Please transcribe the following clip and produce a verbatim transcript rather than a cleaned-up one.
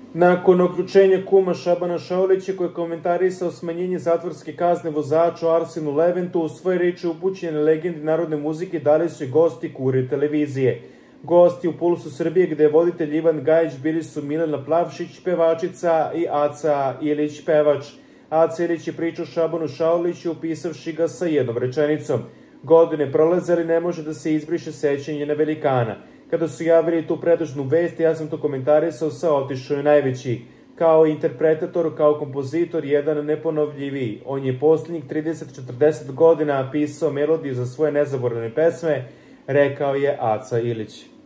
Nakon uključenja kuma Šabana Šaulića, koji je komentarisao smanjenje zatvorske kazne vozaču Arsenu Leventu, u svoje reči upućene legendi narodne muzike dali su i gosti Kurir televizije. Gosti u Pulsu Srbije, gde je voditelj Ivan Gajić, bili su Milena Plavšić, pevačica, i Aca Ilić, pevač. Aca Ilić je pričao Šabanu Šauliću, upisavši ga sa jednom rečenicom: godine prolaze, ali ne može da se izbriše sećanje na velikana. Kada su javili tu predužnu vest, ja sam to komentarisao sa otišao je najveći. Kao interpretator, kao kompozitor, jedan neponovljiviji. On je posljednjih trideset do četrdeset godina pisao melodiju za svoje nezaboravne pesme, rekao je Aca Ilić.